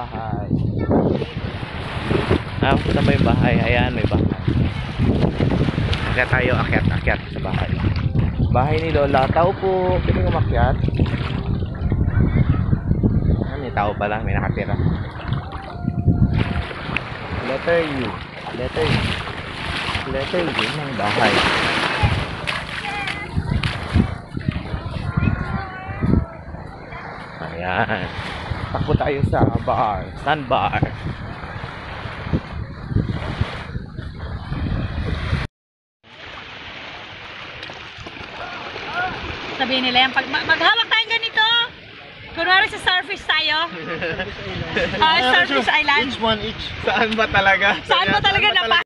bahay. Punta mo yung bahay. Ayan, may bahay. Akyat tayo, akyat sa bahay. Bahay ni Lola. Tao po. Pwede umakyat. May tao pala, may nakatira. Letter U. Letter U. Letter U ng bahay. Ayan. Takbo tayo sa bar. Sandbar. Sabihin nila yan, pag maghawak tayong ganito, kunwari sa Starfish tayo. Starfish Island. Each one each. Saan ba talaga? Saan ba talaga